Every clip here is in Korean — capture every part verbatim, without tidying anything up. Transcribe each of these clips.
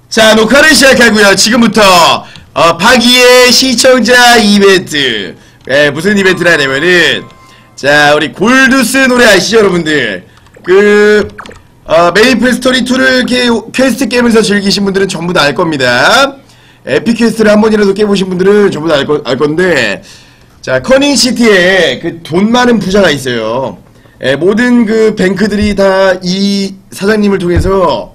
자, 녹화를 시작하고요. 지금부터 어, 파기의 시청자 이벤트. 예, 무슨 이벤트를 하냐면은, 자, 우리 골두스 노래 아시죠, 여러분들? 그 어, 메이플 스토리 이를 퀘스트 깨면서 즐기신 분들은 전부 다 알 겁니다. 에픽 퀘스트를 한 번이라도 깨보신 분들은 전부 다 알 알 건데, 자, 커닝시티에 그 돈 많은 부자가 있어요. 예, 모든 그 뱅크들이 다 이 사장님을 통해서,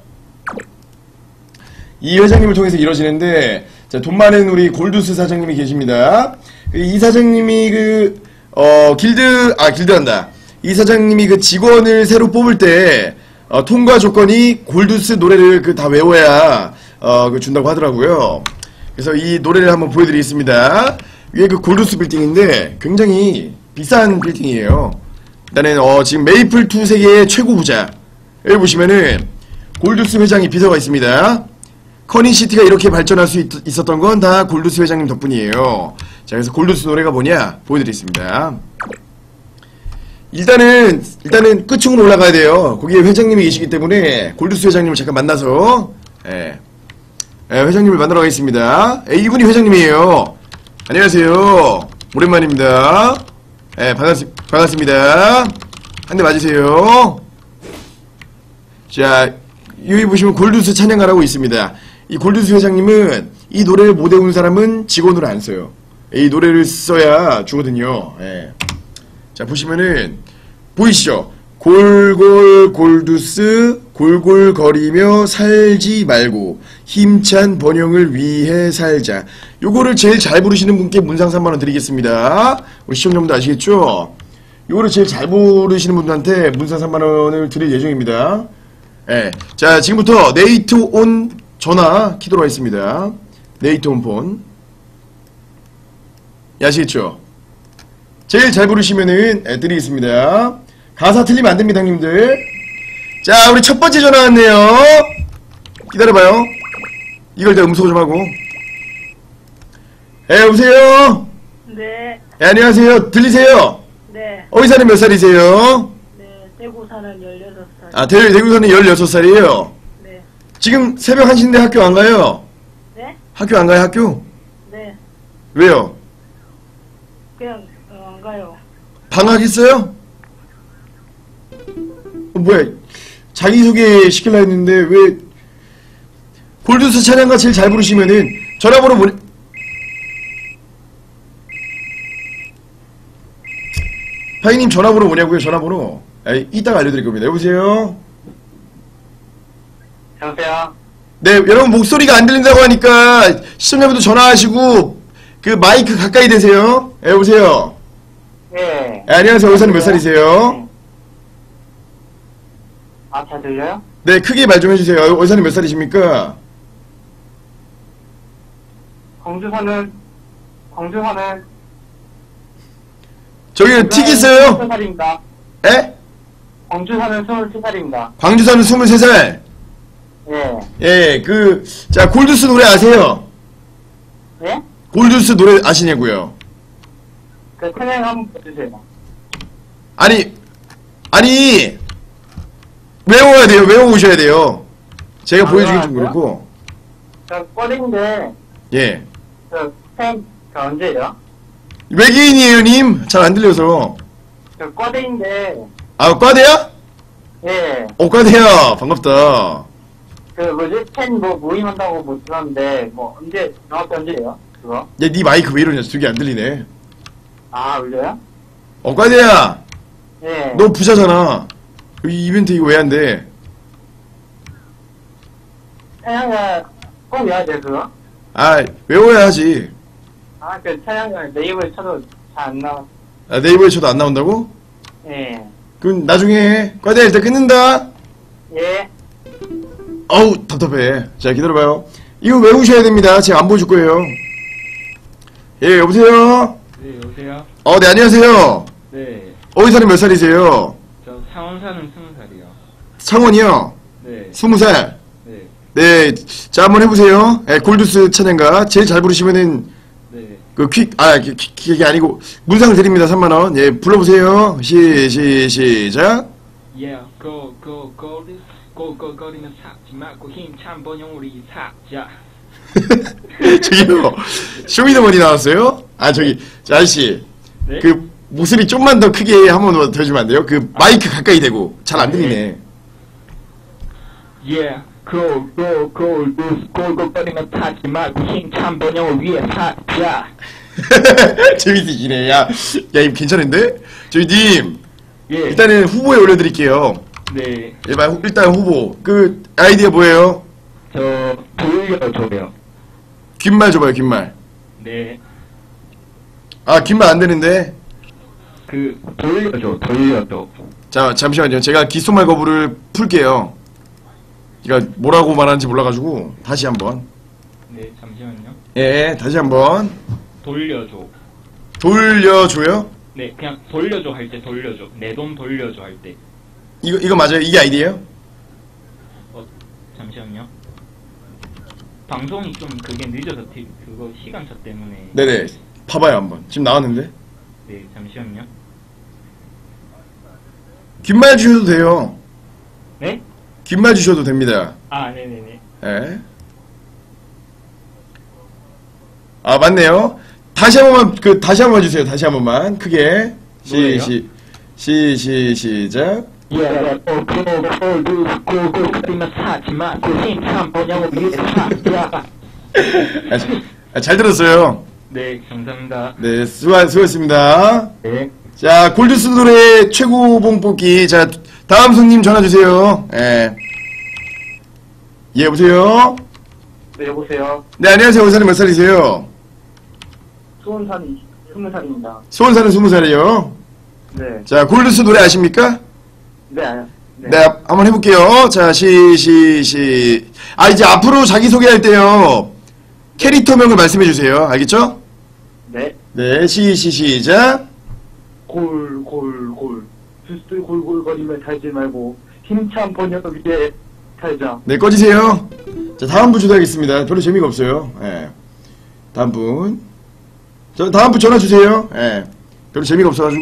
이 회장님을 통해서 이루어지는데, 자, 돈 많은 우리 골두스 사장님이 계십니다. 이 사장님이 그, 어, 길드, 아, 길드한다. 이 사장님이 그 직원을 새로 뽑을 때, 어, 통과 조건이 골두스 노래를 그 다 외워야, 어, 그 준다고 하더라고요. 그래서 이 노래를 한번 보여드리겠습니다. 이게 그 골두스 빌딩인데, 굉장히 비싼 빌딩이에요. 일단은, 어, 지금 메이플2 세계의 최고 부자. 여기 보시면은, 골두스 회장이 비서가 있습니다. 커닝시티가 이렇게 발전할 수 있, 있었던 건 다 골두스 회장님 덕분이에요. 자, 그래서 골두스 노래가 뭐냐 보여드리겠습니다. 일단은 일단은 끝층으로 올라가야 돼요. 거기에 회장님이 계시기 때문에 골두스 회장님을 잠깐 만나서, 예, 예, 회장님을 만나러 가겠습니다. 예, 이분이 회장님이에요. 안녕하세요. 오랜만입니다. 예, 반갑, 반갑습니다. 한 대 맞으세요. 자, 여기 보시면 골두스 찬양가라고 있습니다. 이 골두스 회장님은 이 노래를 못 외운 사람은 직원으로 안 써요. 이 노래를 써야 주거든요. 예. 자, 보시면은 보이시죠? 골골 골두스 골골거리며 살지 말고 힘찬 번영을 위해 살자. 요거를 제일 잘 부르시는 분께 문상 삼만 원 드리겠습니다. 우리 시청자분들 아시겠죠? 요거를 제일 잘 부르시는 분들한테 문상 삼만 원을 드릴 예정입니다. 예. 자, 지금부터 네이트 온 전화 키도록 하겠습니다. 네이트 온 폰. 예, 아시겠죠? 제일 잘 부르시면은, 예, 드리겠습니다. 가사 틀리면 안 됩니다, 형님들. 자, 우리 첫 번째 전화 왔네요. 기다려봐요. 이걸 내가 음소 좀 하고. 예, 여보세요? 네. 예, 안녕하세요. 들리세요? 네. 어디 사는 몇 살이세요? 네. 대구 사는 열여섯 살. 아, 대, 대구 사는 열여섯 살이에요? 네. 지금 새벽 한 시인데 학교 안 가요? 네? 학교 안 가요, 학교? 네. 왜요? 그냥 어, 안 가요. 방학했어요? 어, 뭐야, 자기소개 시키려 했는데 왜 골두스 찬양가 제일 잘 부르시면은 전화번호 보내. 파이님 전화번호 뭐냐고요? 전화번호. 에이, 이따가 알려드릴 겁니다. 여보세요? 여보세요? 네, 여러분 목소리가 안 들린다고 하니까 시청자분들 전화하시고 그 마이크 가까이 대세요. 네, 여보세요? 예. 네, 안녕하세요. 의사님 몇 살이세요? 네. 아, 잘 들려요? 네, 크게 말 좀 해주세요. 의사님 몇 살이십니까? 광주 사는, 광주 사는. 저기 틱 있어요? 스물세 살입니다. 에? 광주 사는 스물세 살입니다. 광주 사는 스물세 살. 예. 예, 그, 자, 골두스 노래 아세요? 예? 골두스 노래 아시냐고요? 그 찬양 한번 보여주세요. 아니, 아니, 외워야 돼요. 외워오셔야 돼요. 제가 아, 보여주긴 좀 외워야 그렇고. 저 꺼리인데, 예. 저 팬, 저 언제요? 외계인이에요, 님? 잘 안 들려서. 저 꺼리인데, 아, 과대야? 예. 어, 과대야. 반갑다. 그 뭐지? 팬 뭐 모임한다고 못 들었는데, 뭐 언제, 정확히 언제예요? 그거? 야, 니 마이크 왜 이러냐? 되게 안 들리네. 아, 울려요? 어, 과대야. 예. 너 부자잖아. 이 이벤트 이거 왜 안 돼? 찬양가 꼭 외워야 돼, 그거? 아, 외워야 하지. 아, 그 찬양가 네이버에 쳐도 잘 안 나와. 아, 네이버에 쳐도 안 나온다고? 예. 그럼 나중에 해. 과대야, 일단 끊는다. 예. 어우, 답답해. 자, 기다려봐요. 이거 외우셔야 됩니다. 제가 안 보여줄 거예요. 예, 여보세요? 네, 여보세요? 어, 네, 안녕하세요. 네, 어디 사는 몇 살이세요? 저 창원 사는 스무 살이요. 창원이요? 네, 스무 살. 네, 네, 자, 한번 해보세요. 예, 골두스 찬양가. 제일 잘 부르시면은, 네. 그, 퀵, 아, 퀵, 퀵이 아니고, 문상을 드립니다. 삼만 원. 예, 불러보세요. 시, 시, 시작. Yeah, go, go, go, go, go, 거리는 사지 말고 힘찬 번영 우리 사자. 저기요, 쇼미더머니 나왔어요? 아, 저기, 저 아저씨. 네? 그, 목소리 좀만 더 크게 한 번 더 해주면 안 돼요? 그, 마이크 가까이 대고. 잘 안 들리네. Yeah, go, go, go, go, go, 거리는 타지 말고 힘찬 번영을 위해 사자. 재밌으시네. 야, 야, 이거 괜찮은데? 저희 님, 예. 일단은 후보에 올려드릴게요. 네, 일단, 일단 후보. 그, 아이디어 뭐예요? 저 돌려줘요. 귓말 줘봐요, 귓말. 네, 아, 귓말 안 되는데? 그 돌려줘, 돌려줘. 자, 잠시만요. 제가 귓속말 거부를 풀게요. 그러니까 뭐라고 말하는지 몰라가지고 다시 한번. 네, 잠시만요. 예, 다시 한번. 돌려줘. 돌려줘요? 네, 그냥 돌려줘 할 때 돌려줘. 내 돈 돌려줘 할 때. 이거 이거 맞아요? 이게 아이디예요? 어, 잠시만요. 방송이 좀 그게 늦어서 티- 그거 시간차 때문에. 네네. 봐봐요 한번. 지금 나왔는데. 네, 잠시만요. 귓말 주셔도 돼요. 네? 귓말 주셔도 됩니다. 아, 네네네. 예. 아 맞네요. 다시 한 번만 그 다시 한 번 해주세요. 다시 한 번만 크게. 뭐예요? 시시 시시 시작. Yeah, go, go, go, go, go, go, 거리면 사지 말고 힘찬 번영을 위해 사자. 아, 자- 아, 잘 들었어요. 네, 감사합니다. 네, 수고 수고했습니다. 네. 자, 골드스 노래 최고봉 뽑기. 자, 다음 손님 전화 주세요. 예. 예, 여보세요? 네, 여보세요. 네, 안녕하세요. 의사님 몇 살이세요? 수원산 스무 살입니다. 수원 사는 스무 살이요. 네. 자, 골드스 노래 아십니까? 네, 아, 네. 네, 한번 해볼게요. 자, 시, 시, 시. 아, 이제 앞으로 자기소개할 때요. 캐릭터명을 말씀해 주세요. 알겠죠? 네. 네, 시, 시, 시작. 골, 골, 골. 주스 골골거리며 살지 말고 힘찬 번역을 위해 살자. 네, 꺼지세요. 자, 다음 분 주도하겠습니다. 별로 재미가 없어요. 예. 다음 분. 저, 다음 분 전화 주세요. 예. 별로 재미가 없어가지고.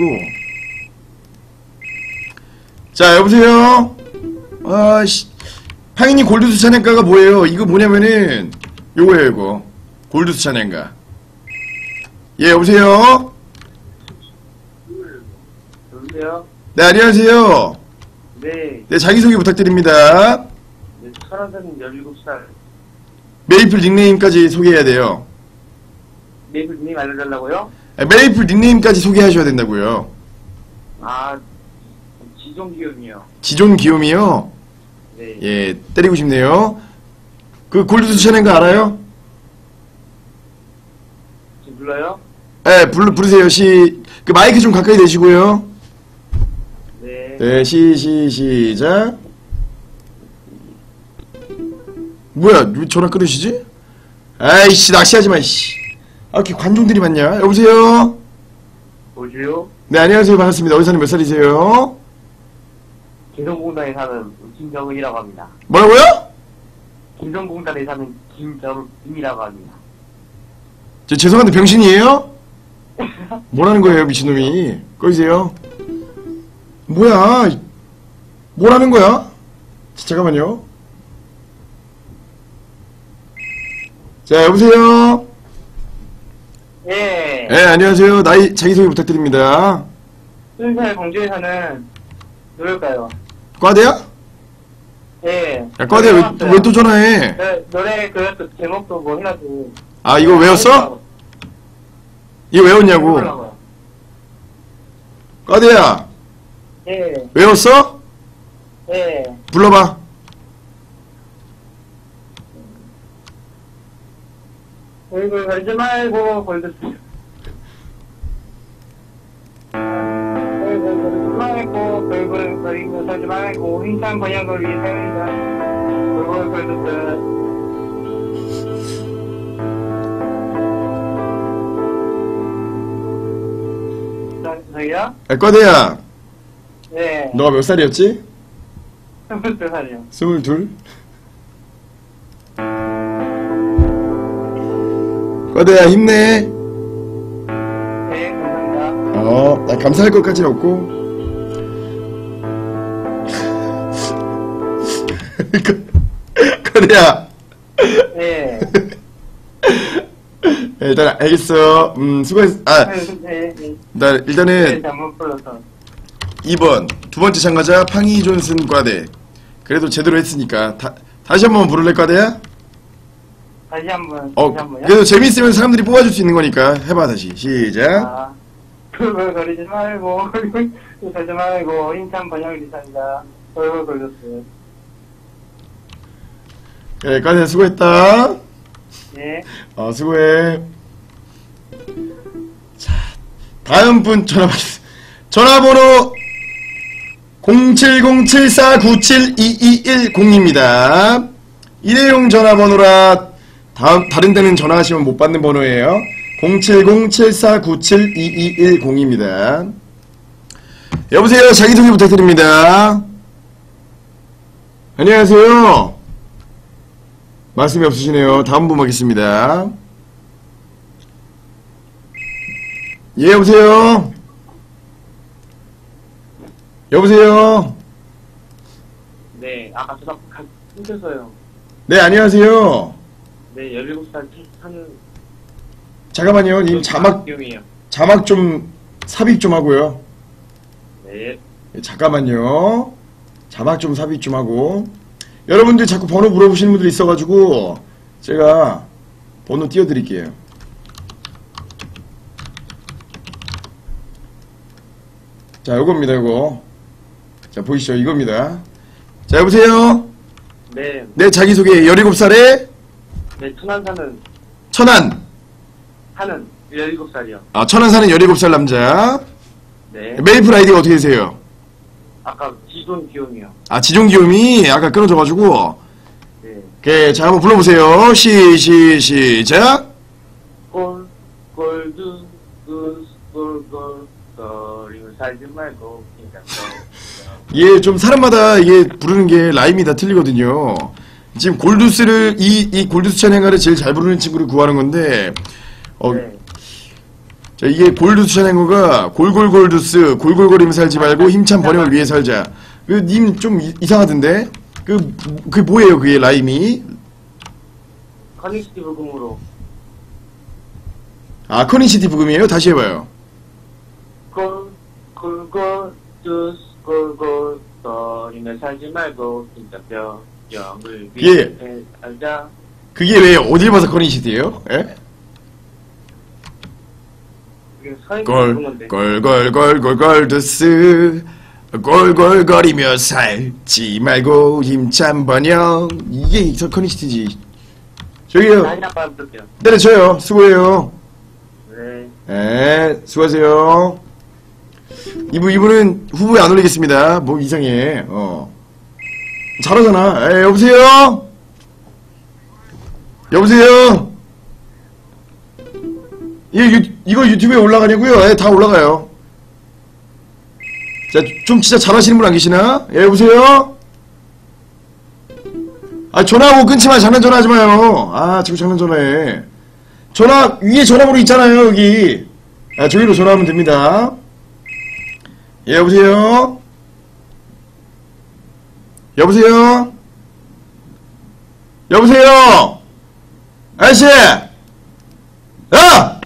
자, 여보세요? 아, 씨. 팡이님 골드스 찬양가가 뭐예요? 이거 뭐냐면은, 요거예요, 이거. 골드스 찬양가. 예, 여보세요? 여보세요? 네, 안녕하세요. 네. 네, 자기소개 부탁드립니다. 네, 설아산 열일곱 살. 메이플 닉네임까지 소개해야 돼요. 메이플님 알려달라고요? 아, 메이플 닉네임까지 소개하셔야 된다고요. 아, 지종기업이요. 지존 귀요미요? 네. 예, 때리고 싶네요. 그 골드스 찬양가 알아요? 지금 불러요? 예, 부르, 부르세요. 시, 그 마이크 좀 가까이 대시고요. 네. 네, 시, 시, 시작. 뭐야, 왜 전화 끊으시지? 아이씨, 낚시하지 마, 씨. 아, 이렇게 관종들이 많냐? 여보세요? 뭐지요? 네, 안녕하세요. 반갑습니다. 어디 사는 몇 살이세요? 김성공단에 사는 김정은이라고 합니다. 뭐라고요? 김성공단에 사는 김정은이라고 합니다. 저 죄송한데 병신이에요? 뭐라는 거예요, 미친놈이? 꺼지세요. 뭐야? 뭐라는 거야? 자, 잠깐만요. 자, 여보세요? 예. 네, 안녕하세요. 나이, 자기소개 부탁드립니다. 스무 살 광주에 사는 누굴까요? 과대야? 예. 야, 과대 왜, 왜 또 전화해? 네, 노래 그 제목도 뭐 해가지고. 아, 이거 외웠어? 이거 외웠냐고? 해보려고요. 과대야, 예. 외웠어? 예. 불러봐. 골골 거리지 말고 골드 골골 거리지 말고 골골 거리며 살지 말고 힘찬 번역을 위해 살자. 골골 골드 저기요? 야, 과대야, 네. 너가 몇 살이었지? 스물두 살이요. 스물둘? 과대야, 힘내. 네, 감사합니다. 어, 나 감사할 것까지는 없고. 거대야. 네. 네, 일단 알겠어. 음, 수고했. 아, 네, 네. 네. 나 일단은 잘못 불러서. 이 번 두 번째 참가자 팡이 존슨 과대. 그래도 제대로 했으니까 다, 다시 한번 부를래 과대야? 다시 한 번, 어, 다시 한 번요? 그래도 재밌으면 사람들이 뽑아줄 수 있는 거니까 해봐 다시 시작. 아, 걸걸거리지 말고, 걸걸거리지 말고, 힘찬 번역을 리사입니다. 걸걸걸렸어요. 그래 과대 수고했다. 예. 어 수고해. 자 다음 분 전화 받겠습니다. 전화번호 공칠공칠사구칠이이일공입니다. 일회용 전화번호라 다음 다른 데는 전화하시면 못 받는 번호예요. 공칠공칠사구칠이이일공입니다. 여보세요. 자기소개 부탁드립니다. 안녕하세요. 말씀이 없으시네요. 다음 분 받겠습니다. 예, 여보세요? 여보세요? 네, 아까 전화 끊겼어요. 네, 안녕하세요. 네, 열일곱 살 하는 잠깐만요. 님 자막, 기용이에요. 자막 좀 삽입 좀 하고요. 네. 예, 잠깐만요. 자막 좀 삽입 좀 하고. 여러분들 자꾸 번호 물어보시는 분들이 있어가지고 제가 번호 띄워드릴게요. 자, 요겁니다, 요거. 자, 보이시죠? 이겁니다. 자, 여보세요? 네, 네, 자기소개. 열일곱 살에 네, 천안 사는, 천안. 사는 열일곱 살이요. 아, 천안 사는 열일곱 살 남자. 네. 메이플 아이디가 어떻게 되세요? 아까 지돈 기용이요. 아, 지종기음이 아까 끊어져가지고. 네. 오케이, 자, 한번 불러보세요. 시, 시, 시작. 골, 골드, 그, 골, 골, 거리면 살지 말고, 그러니까, 이게 좀 사람마다 이게 부르는 게 라임이 다 틀리거든요. 지금 골두스를, 이, 이 골두스 찬양가를 제일 잘 부르는 친구를 구하는 건데, 어, 네. 자, 이게 골두스 찬양가가 골골골두스, 골골거리며 살지 말고 힘찬 번영을 위해 살자. 그, 님 좀 이상하던데? 그, 그게 뭐예요, 그게 라임이? 커닝시티 불금으로, 아, 커닝시티 부금이에요? 다시 해봐요. 골, 골, 골, 두스, 골, 골, 거리면 살지 말고, 진짜 뼈, 병을 예. 위해 살자. 그게 왜 어딜 봐서 커닝시티예요? 예? 이게 서인 골, 건데. 골골골골골두스 골골거리며 살지 말고 힘찬 번영. 이게 저 커닝시티지. 저기요. 다시 한번 부탁해요. 때려쳐요. 수고해요. 네. 네, 수고하세요. 이분, 이분은 후보에 안 올리겠습니다. 뭐 이상해. 어. 잘하잖아. 에, 여보세요? 여보세요? 이거, 유, 이거 유튜브에 올라가냐고요? 예, 다 올라가요. 자, 좀 진짜 잘하시는 분 안 계시나? 예, 여보세요? 아, 전화하고 끊지 마. 장난 전화하지 마요. 아, 지금 장난 전화해. 전화, 위에 전화번호 있잖아요, 여기. 아, 저기로 전화하면 됩니다. 예, 여보세요? 여보세요? 여보세요? 아저씨! 야!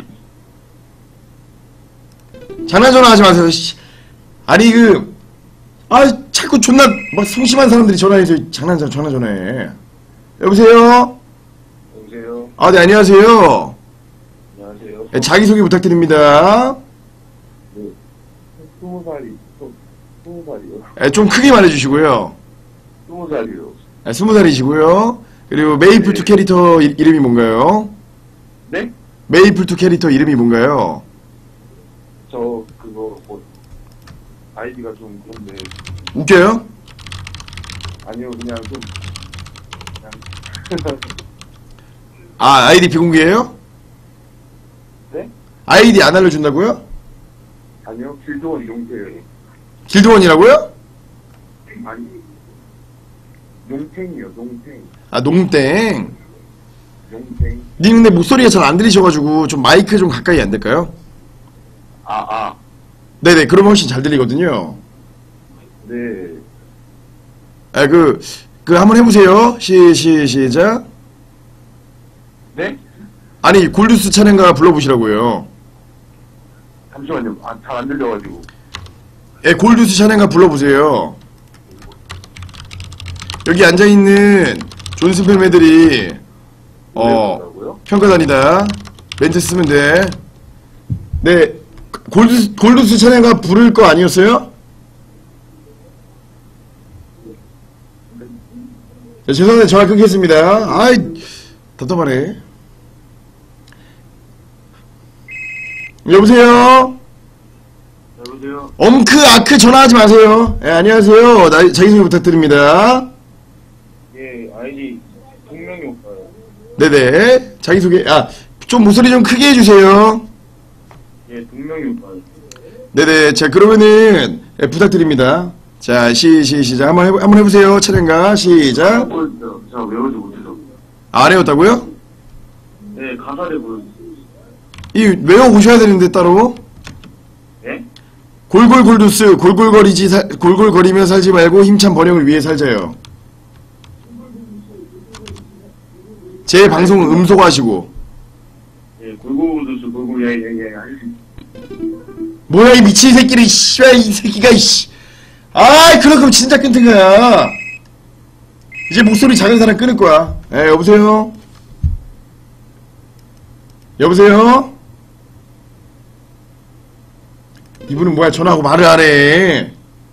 장난 전화하지 마세요, 씨. 아니, 그, 아, 자꾸 존나, 막, 성심한 사람들이 전화해서 장난, 전화 전화해. 여보세요? 여보세요. 아, 네, 안녕하세요. 안녕하세요. 네, 자기소개 부탁드립니다. 네. 스무 살이, 좀, 스무 살이요. 네, 좀 크게 말해주시고요. 스무 살이요. 네, 스무 살이시고요. 그리고 메이플 투 네. 캐릭터 이, 이름이 뭔가요? 네? 메이플 투 캐릭터 이름이 뭔가요? 저, 그거, 뭐, 아이디가 좀 그런데, 웃겨요? 아니요, 그냥 좀, 그냥, 아, 아이디 비공개예요? 네? 아이디 안 알려준다고요? 아니요, 길도원 용태요. 길드원이라고요? 아니, 용탱이요, 용탱. 아, 농땡. 용탱. 님 근데 목소리가 잘 안 들리셔가지고 좀 마이크 좀 가까이 안 될까요? 아, 아, 네네, 그러면 훨씬 잘 들리거든요. 네. 아, 그, 그 한번 해보세요. 시, 시, 시작. 네? 아니, 골드스 찬양가 불러보시라고요. 잠시만요. 아, 잘 안 들려가지고. 예, 골드스 찬양가 불러보세요. 여기 앉아있는 존슨 팬매들이, 어, 뭐라고요? 평가단이다. 멘트 쓰면 돼. 네, 골드스, 골드스 찬양가 부를 거 아니었어요? 자, 죄송한데 전화 끊겠습니다. 아이, 답답하네. 여보세요? 여보세요? 엄크, 아크 전화하지 마세요. 예, 안녕하세요. 나, 자기소개 부탁드립니다. 예, 아이디 동명이 오빠요. 네네. 자기소개, 아, 좀 목소리 좀 크게 해주세요. 예, 동명이 오빠요. 네네. 자, 그러면은, 예, 부탁드립니다. 자, 시, 시, 시작. 한번 해보, 한번 해보세요. 차례인가? 시작. 보여주세요. 제가 외우지 못해서. 아, 안 외웠다고요? 네, 가사를 보여주세요. 이, 외워보셔야 되는데, 따로. 예? 골골골두스, 골골거리지, 살, 골골거리며 살지 말고 힘찬 번영을 위해 살자요. 제 방송 음소거하시고. 예, 골고루스 골고 야야야 할수 뭐야, 이 미친 새끼를, 씨발, 이 새끼가, 이씨. 아이, 그럼 진짜 끊는 거야. 이제 목소리 작은 사람 끊을 거야. 에, 여보세요? 여보세요? 이분은 뭐야, 전화하고 말을 안 해.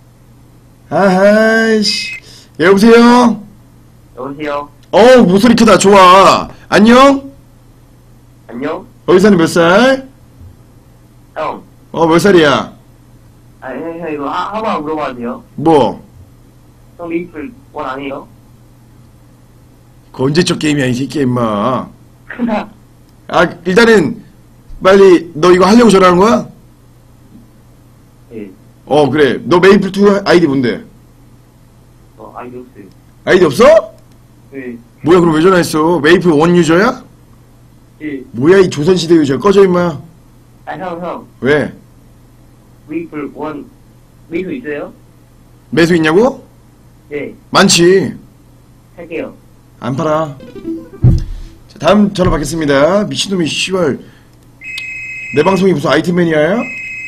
아하이씨. 예, 여보세요? 여보세요? 어우, 목소리 크다. 좋아. 안녕? 안녕? 어디 사는 몇 살? 형. 어, 몇 살이야? 아, 형, 형 이거 하, 하나만 물어봐도 돼요? 뭐? 형 메이플 원 아니에요? 그 언제적 게임이야, 이 새끼야, 임마. 아, 일단은, 빨리, 너 이거 하려고 전화하는 거야? 예. 어, 그래. 너 메이플2 아이디 뭔데? 어, 아이디 없어요. 아이디 없어? 네. 뭐야, 그럼 왜 전화했어? 메이플 원 유저야? 예. 뭐야, 이 조선시대 유저. 꺼져, 임마. 아, 형, 형. 왜? 메이플 원, 메이플 있어요? 매수 있냐고? 네. 많지. 할게요. 안 팔아. 자, 다음 전화 받겠습니다. 미친놈이, 씨발. 내 방송이 무슨 아이템매니아야?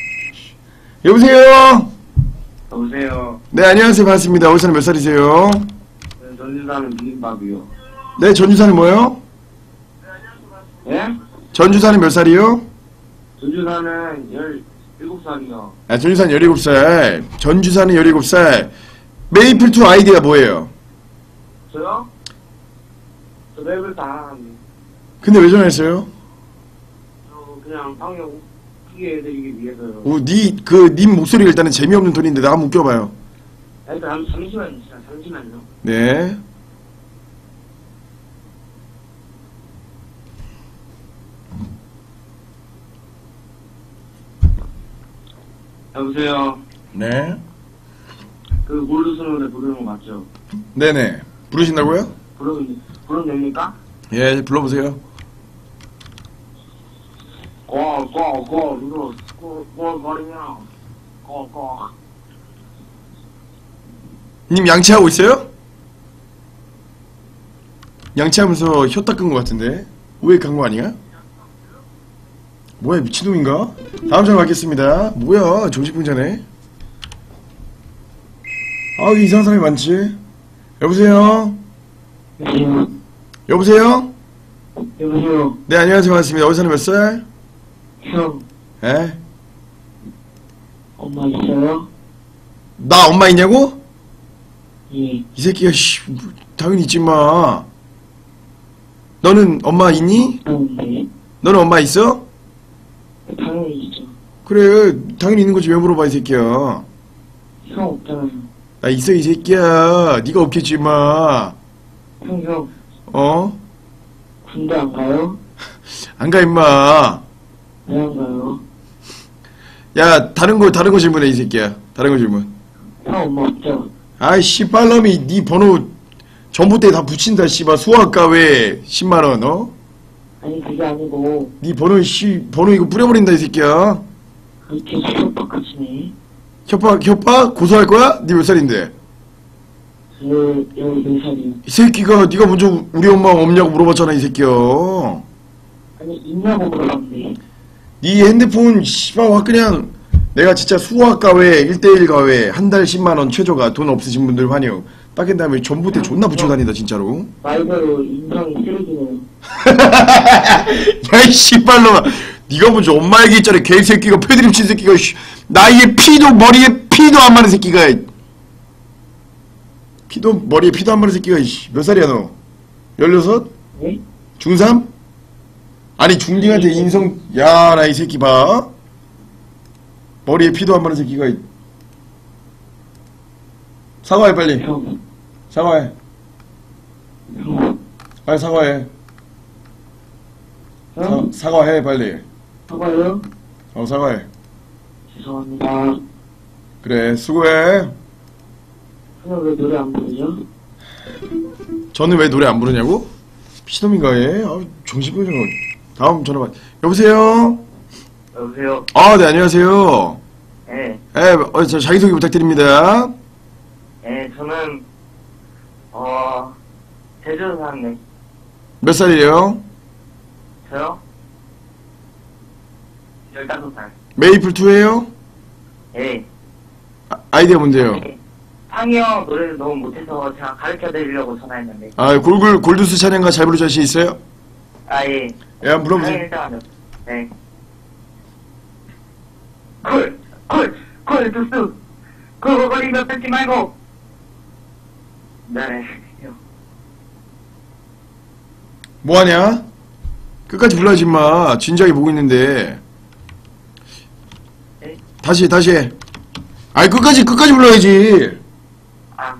여보세요? 여보세요? 네, 안녕하세요. 반갑습니다. 어디 사는 몇 살이세요? 네, 전주 사는 비빔밥이요. 네, 전주 사는 뭐요? 예? 전주 사는 몇 살이요? 전주 사는 열일곱 살이요. 아, 전주 사는 열일곱 살. 전주 사는 열일곱 살. 메이플2 아이디가 뭐예요? 저요? 저 메이플 다 하는데. 근데 왜 전화했어요? 저 그냥 방역 크게 해드리기 위해서요. 오, 니, 그, 님 목소리가 일단은 재미없는 톤인데 나 한번 웃겨봐요. 아, 일단 잠시만요. 진짜 잠시만요. 네. 여보세요? 네. 그 골드스 노래 부르는 거 맞죠? 네네. 부르신다고요? 부르면, 부르면 됩니까? 예, 불러보세요. 고, 고, 고, 누구, 고, 고, 거리면, 고, 고. 님 양치하고 있어요? 양치하면서 혀 닦은 것 같은데? 우액한 거 아니야? 뭐야, 미친놈인가? 다음 전화 받겠습니다. 뭐야, 정신분자네. 아, 여기 이상한 사람이 많지? 여보세요? 여보세요? 여보세요? 여보세요? 네, 안녕하세요. 반갑습니다. 어디 사는 몇 살? 형, 에? 엄마 있어요? 나 엄마 있냐고? 예. 이 새끼가, 씨, 뭐, 당연히 있지, 마. 너는 엄마 있니? 없는데? 너는 엄마 있어? 당연히 있죠. 그래, 당연히 있는 거지. 왜 물어봐, 이 새끼야. 형 없잖아요. 나 있어, 이 새끼야. 네가 없겠지, 임마. 형, 형, 어? 군대 안 가요? 안 가, 임마. 왜 안 가요? 야, 다른 거, 다른 거 질문해, 이 새끼야. 다른 거 질문. 형 엄마 없죠? 아이, 씨발놈이 네 번호 전부때 다 붙인다, 씨발. 수학과외 십만 원, 어? 아니 그게 아니고 네 번호, 씨, 번호 이거 뿌려버린다, 이 새끼야. 이렇게 협박하시네. 협박, 협박? 고소할 거야? 네 몇 살인데? 열네 살이요. 이 새끼가 네가 먼저 우리 엄마 없냐고 물어봤잖아 이 새끼야. 아니, 있냐고 물어봤는데. 네 핸드폰 씨발 와 그냥 내가 진짜 수학과외 일 대일 과외 한 달 십만 원 최저가 돈 없으신 분들 환영 딱 한 다음에 전부대 존나 붙여 다니다 진짜로. 말대로 인성이 쓰레기네요. 야이 씨발놈아 네가 먼저 엄마 얘기했잖아 개새끼가 패드립 친 새끼가 씨. 나이에 피도 머리에 피도 안 마는 새끼가 피도 머리에 피도 안 마는 새끼가 씨. 몇 살이야 너? 열여섯? 네? 중삼? 아니 중딩한테 인성 야 나 이 새끼 봐 머리에 피도 안 마는 새끼가 사과해 빨리 형, 사과해 형, 빨리 사과해 형, 사, 사과해 빨리 사과요? 어 사과해 죄송합니다. 그래 수고해 형 왜 노래 안 부르죠? 저는 왜 노래 안 부르냐고? 미친놈인가 얘? 아, 정신병자 다음 전화 받 여보세요? 여보세요? 아 네 안녕하세요 예, 에, 어, 저 자기소개 부탁드립니다 예, 저는, 어, 제주도 사는데, 몇 살이에요? 저요? 열다섯 살. 메이플투예요? 예. 아, 아이디어 뭔데요? 상이 형 노래를 너무 못해서 제가 가르쳐 드리려고 전화했는데. 아 골글 골드스 찬양가 잘 부를 자신 있어요? 아, 예. 예 한번 상이 불러보세요 일단, 네. 콜! 콜! 콜! 두스! 콜콜거리며 뺏지 말고! 네, 형. 뭐하냐? 끝까지 불러야지 임마 진지하게 보고 있는데 네? 다시 다시 해 아이 끝까지 끝까지 불러야지 아.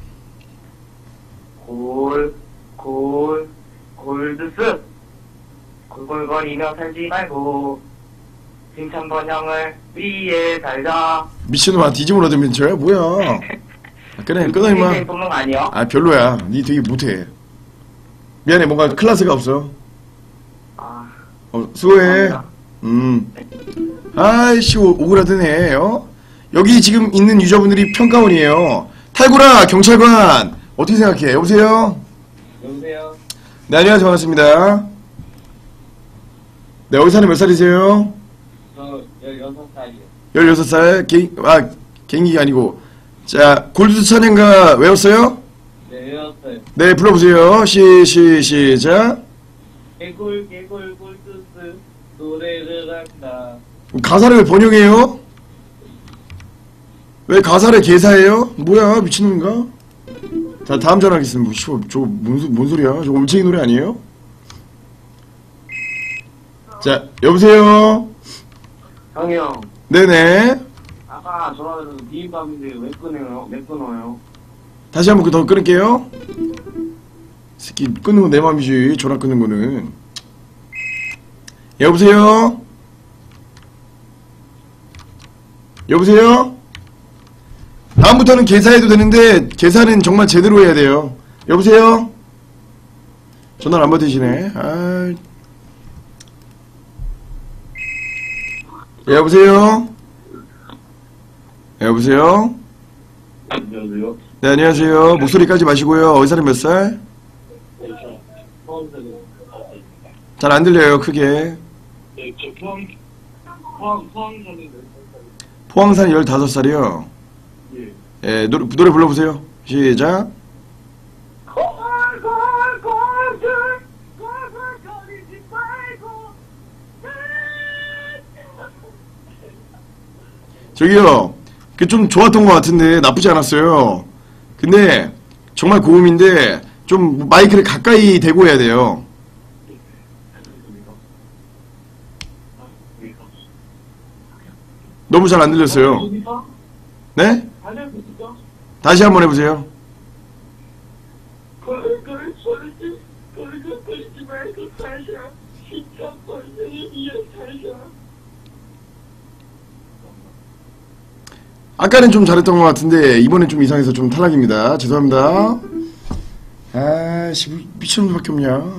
골, 골, 골드스! 골골거리며 살지 말고, 칭찬 번영을 위해 살자. 미친놈아 뒤집어 놓으면 저야 뭐야 아, 그래 끊어 임마 인생 소문 아니요? 아 별로야 니 되게 못해 미안해 뭔가 클래스가 없어 아, 어 수고해 감사합니다. 음 아이씨 오- 오그라드네 어? 여기 지금 있는 유저분들이 평가원이에요 탈구라 경찰관 어떻게 생각해 여보세요? 여보세요? 네 안녕하세요 반갑습니다 네 어디 사는 몇 살이세요? 저 열여섯 살이요. 열여섯 살 개, 아 개인기가 아니고 자 골드 찬양가 외웠어요? 네, 외웠어요. 네 불러보세요 시 시 시작 개골, 개골, 골드스, 노래를 한다. 가사를 왜 번역해요? 왜 가사를 개사해요? 뭐야 미친놈인가? 자 다음 전화하겠습니다. 뭐, 저거 뭔, 소- 뭔 소리야? 저거 올챙이 노래 아니에요? 자 여보세요? 형이 형, 네네 아까 전화드려서 비빔밥인데 왜 끊어요? 왜 끊어요? 다시 한번 더 끊을게요 새끼 끊는 건 내 맘이지 전화 끊는 거는 여보세요? 여보세요? 다음부터는 개사해도 되는데 개사는 정말 제대로 해야 돼요 여보세요? 전화를 안 받으시네 아... 여보세요? 여보세요? 안녕하세요. 네 안녕하세요 목소리 까지 마시고요 어디 사는 몇 살? 잘 안 들려요 크게 네, 저 포항, 포항, 포항 사는데. 포항산 열다섯 살이요 예. 예 노래, 노래 불러보세요 시작 저기요 그 좀 좋았던 것 같은데 나쁘지 않았어요 근데 정말 고음인데 좀 마이크를 가까이 대고 해야 돼요 너무 잘 안 들렸어요 네? 다시 한번 해보세요 아까는 좀 잘했던 것 같은데 이번엔 좀 이상해서 좀 탈락입니다 죄송합니다 아씨 미친놈밖에 없냐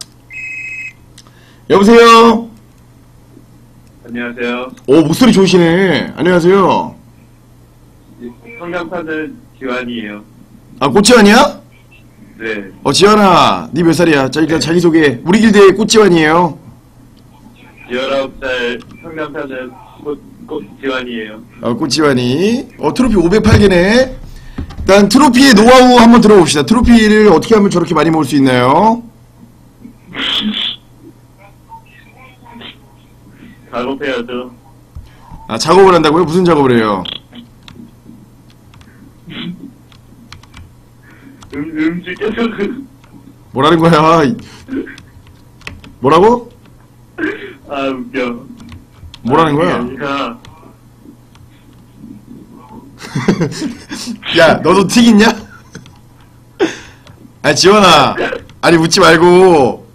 여보세요 안녕하세요. 오 목소리 좋으시네 안녕하세요 성장파들 기환이에요. 아, 꽃지환이야? 네. 어, 지환아, 니 몇 살이야? 자, 일단 자기소개. 우리 길드의 꽃지환이에요. 열아홉 살 성남 사는 꽃, 꽃지환이에요. 어, 꽃지환이. 어, 트로피 오백팔 개네. 일단 트로피의 노하우 한번 들어봅시다. 트로피를 어떻게 하면 저렇게 많이 모을 수 있나요? 작업해야죠. 아, 작업을 한다고요? 무슨 작업을 해요? 음, 음식 계속. 뭐라는 거야? 뭐라고? 아, 웃겨. 뭐라는 거야? 아니라, 야, 너도 틱 있냐? 아니, 지원아. 아니, 웃지 말고.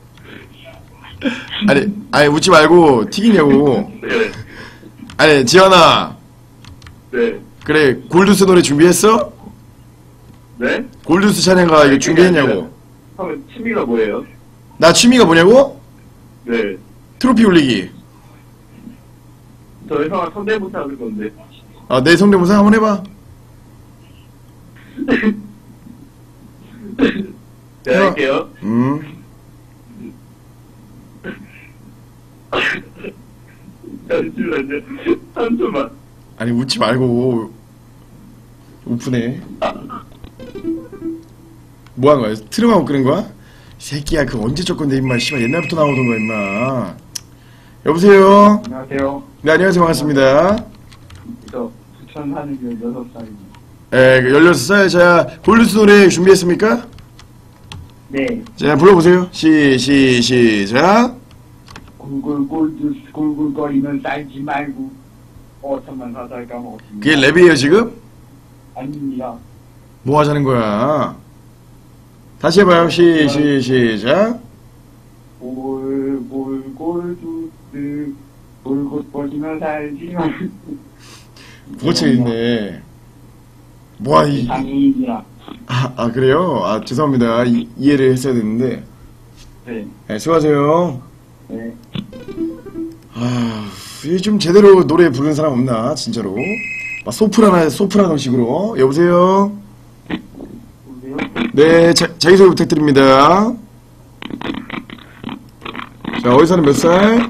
아니, 아니, 웃지 말고, 틱 있냐고. 네. 아니, 지원아. 네. 그래, 골드스 노래 준비했어? 네? 골드스 찬양가 이거 준비했냐고. 하면 취미가 뭐예요? 나 취미가 뭐냐고? 네. 트로피 올리기. 저희 형아 성대모사 하는 건데. 아, 내 성대모사 한번 해봐. 네, 할게요. 음. 잠시만요. 한 초만. 아니, 웃지 말고. 우프네. 뭐 하는 거야? 트름하고 끄는 거야? 이 새끼야, 그 언제 적 건데, 임마. 씨발, 옛날부터 나오던 거야, 임마. 여보세요? 안녕하세요. 네, 안녕하세요. 반갑습니다. 저 부천 사는 게 여섯 살입니다. 에, 그 열여섯 살. 자, 골드스 노래 준비했습니까? 네. 자, 불러보세요. 시, 시, 시작. 굴굴굴 굴굴거리면 살지 말고 어천만 사살 까먹었습니다. 그게 랩이에요, 지금? 아닙니다. 뭐 하자는 거야? 다시 해봐요. 시, 시, 시작. 골골골 두스 골골거리면 살지 말고 부고쳐 있네. 뭐야, 이. 장애인이라. 아, 아, 그래요? 아, 죄송합니다. 이, 이해를 했어야 됐는데. 네. 네, 수고하세요. 네. 아, 이게 좀 제대로 노래 부르는 사람 없나, 진짜로? 막 소프라나, 소프라노 식으로. 여보세요? 보세요. 네, 자, 자기소개 부탁드립니다. 자, 어디 사는 몇 살?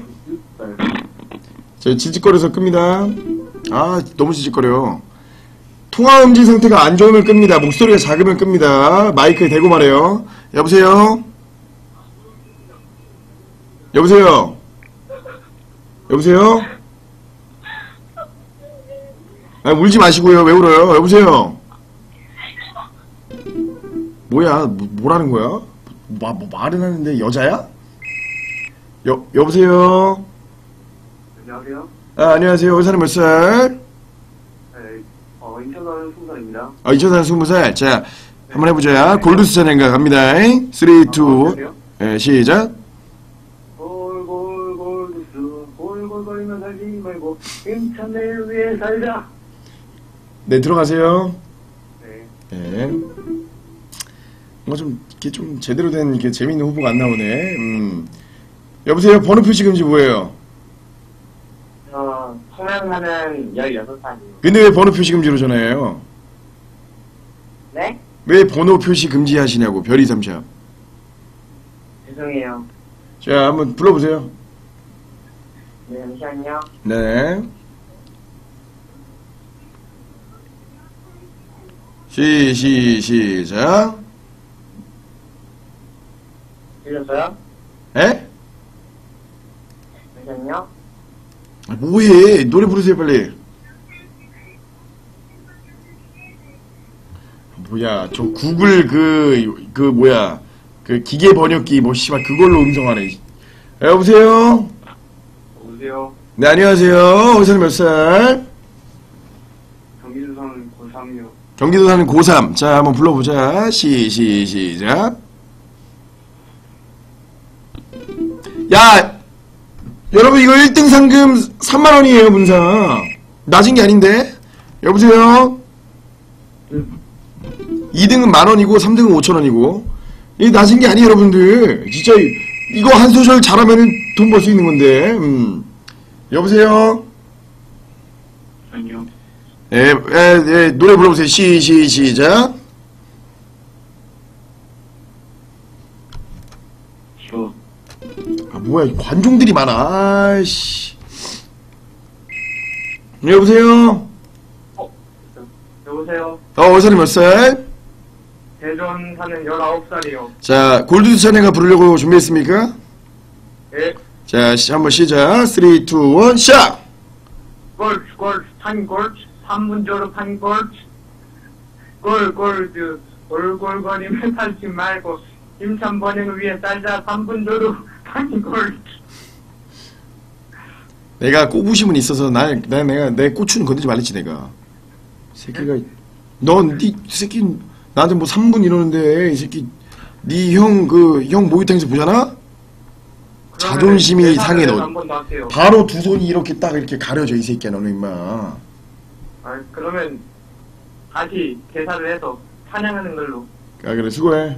자, 지직거려서 끕니다. 아, 너무 지직거려. 통화음질 상태가 안 좋으면 끕니다. 목소리가 작으면 끕니다. 마이크에 대고 말해요. 여보세요? 여보세요? 여보세요? 아, 울지 마시고요. 왜 울어요? 여보세요? 뭐야? 뭐, 뭐라는 거야? 뭐, 뭐 말은 하는데 여자야? 여, 여보세요? 안녕하세요. 아, 안녕하세요. 어디 사는 몇 살? 네, 어, 인천 사는 스무 살입니다. 아, 이천 살 스무 살. 자, 한번 해보자. 골드스 찬양가 갑니다. 삼, 이, 예, 시작. 골골골 골골거리면 살지 말고 인천에 위해 살자. 네, 들어가세요. 네. 예. 뭔가 좀, 이게 좀 제대로 된, 이게 재밌는 후보가 안 나오네. 음. 여보세요? 번호 표시 금지 뭐예요? 저 성남 사는 열여섯 살이에요. 근데 왜 번호 표시 금지로 전화해요? 네? 왜 번호 표시 금지 하시냐고, 별이 삼샵. 죄송해요. 자, 한번 불러보세요. 네, 잠시만요. 네. 시, 시, 시작. 들렸어요? 에? 잠시만요. 아, 뭐해? 노래 부르세요, 빨리. 뭐야, 저 구글 그, 그, 뭐야. 그 기계 번역기, 뭐, 씨발, 그걸로 음성하네. 아, 여보세요? 오세요. 네, 안녕하세요. 어디 사는 몇 살? 경기도 사는 고삼이요. 경기도 사는 고삼. 자, 한번 불러보자. 시, 시, 시작. 야! 여러분, 이거 일 등 상금 삼만 원이에요, 문상. 낮은 게 아닌데? 여보세요? 이 등은 만 원이고, 삼 등은 오천 원이고. 이게 낮은 게 아니에요, 여러분들. 진짜, 이거 한 소절 잘하면은 돈 벌 수 있는 건데. 음. 여보세요? 아니요. 예, 예, 예, 노래 불러보세요. 시, 시, 시작. 주. 아, 뭐야, 관종들이 많아. 아이씨. 네, 여보세요? 여보세요? 어, 어사님 몇 살? 대전 사는 열아홉 살이요. 자, 골드 찬양가 부르려고 준비했습니까? 예. 자, 시, 한번 시작. 삼, 이, 일, 시작! 골, 골, 판 골, 삼 분 졸업 판 골, 골, 골드, 골골거리며 살지 말고, 힘찬 번영을 위해 살자 삼 분 졸업 판 골. 내가 꼬부심은 있어서, 나, 나, 내가, 내 꼬추는 건드리지 말랬지, 내가. 새끼가, 넌, 니, 새끼, 나한테 뭐 삼 분 이러는데, 이 새끼, 니 형, 그, 형 목욕탕에서 보잖아? 자존심이 상해, 너. 한번 더 할게요. 바로 두 손이 이렇게 딱 이렇게 가려져, 이 새끼야, 너는 임마. 아, 그러면 다시 계산을 해서 찬양하는 걸로. 아, 그래, 수고해.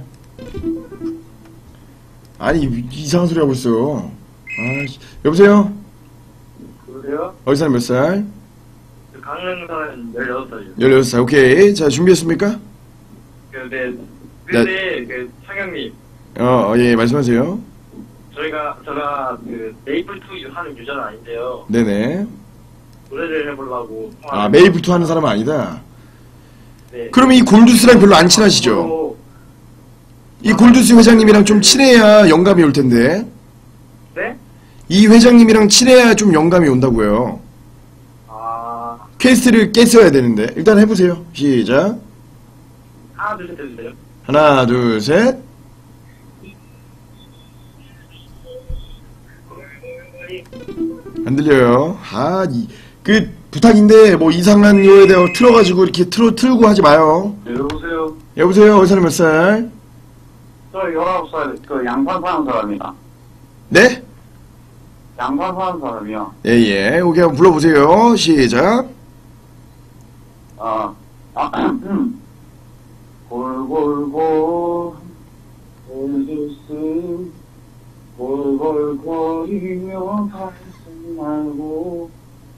아니, 이상한 소리 하고 있어. 아이씨. 여보세요? 그러세요? 어디 사람 몇 살? 강릉 사는 열여섯 살이요. 열여섯 살, 오케이. 자, 준비했습니까? 근데, 근데, 그, 창영님, 어, 어, 예, 말씀하세요. 저희가, 제가, 그, 메이플 투 하는 유저는 아닌데요. 네네. 노래를 해보려고. 아, 메이플 투 하는 사람은 아니다. 네. 그러면 이 골두스랑 별로 안 친하시죠? 앞으로- 이 골두스 회장님이랑 좀 친해야 영감이 올 텐데. 네? 이 회장님이랑 친해야 좀 영감이 온다고요. 아, 퀘스트를 깼어야 되는데. 일단 해보세요. 시작. 하나, 둘, 셋 해주세요. 하나, 둘, 셋. 안 들려요. 아, 이, 그, 부탁인데, 뭐, 이상한 요에 대해 틀어가지고, 이렇게 틀어, 틀고 하지 마요. 네, 여보세요? 여보세요? 어디 사람 몇 살? 저 열아홉 살, 그 양산 사는 사람이다. 네? 양산 사는 사람이요. 예, 예. 오케이, 한번 불러보세요. 시작. 아, 아, 골골골, 골드스, 골골거리며 살지 말고,